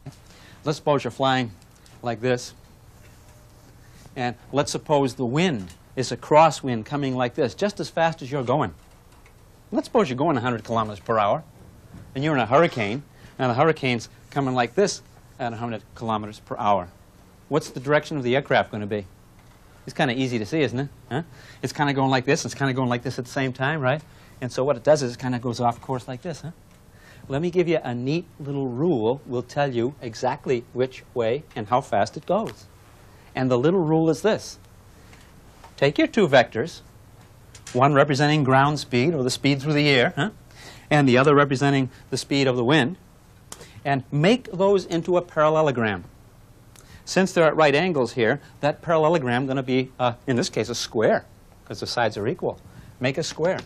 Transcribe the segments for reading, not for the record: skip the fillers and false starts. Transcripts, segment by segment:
Let's suppose you're flying like this. And let's suppose the wind is a crosswind coming like this, just as fast as you're going. Let's suppose you're going 100 kilometers per hour, and you're in a hurricane, and the hurricane's coming like this at 100 kilometers per hour. What's the direction of the aircraft going to be? It's kind of easy to see, isn't it? Huh? It's kind of going like this, and it's kind of going like this at the same time, right? And so what it does is it kind of goes off course like this, huh? Let me give you a neat little rule. We'll tell you exactly which way and how fast it goes. And the little rule is this. Take your two vectors, one representing ground speed, or the speed through the air, huh? And the other representing the speed of the wind, and make those into a parallelogram. Since they're at right angles here, that parallelogram is going to be, in this case, a square, because the sides are equal. Make a square.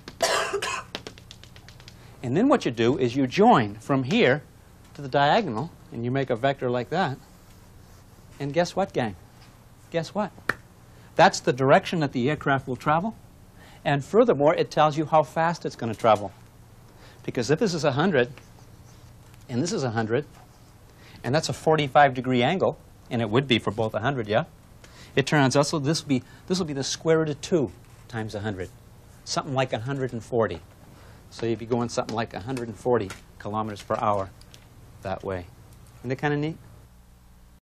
And then what you do is you join from here to the diagonal, and you make a vector like that. And guess what, gang? Guess what? That's the direction that the aircraft will travel. And furthermore, it tells you how fast it's going to travel. Because if this is 100, and this is 100, and that's a 45-degree angle, and it would be for both 100, yeah? It turns out, so this will be the square root of 2 times 100. Something like 140. So you'd be going something like 140 kilometers per hour that way. Isn't that kind of neat?